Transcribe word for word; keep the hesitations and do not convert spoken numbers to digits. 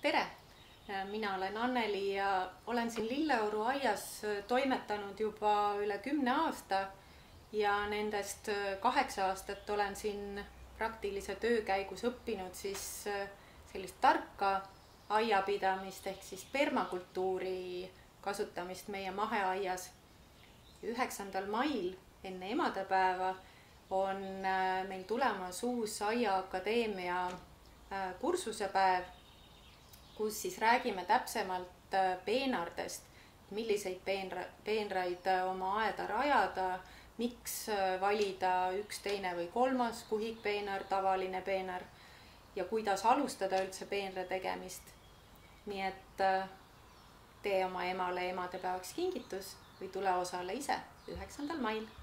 Tere! Mina olen Anneli ja olen siin Lilleoru aias toimetanud juba üle kümne aasta ja nendest kaheksa aastat olen siin praktilise töö käigus õppinud siis sellist tarka aiapidamist ehk siis permakultuuri kasutamist meie maheaias. üheksandal mail enne emadepäeva on meil tulemas uus Aiaakadeemia kursusepäev, kus siis räägime täpsemalt peenardest, milliseid peenra, peenraid oma aeda rajada, miks valida üks, teine või kolmas kuhikpeenar, tavaline peenar ja kuidas alustada üldse peenra tegemist. Nii et tee oma emale emadepäevaks kingitus või tule osale ise üheksandal mail.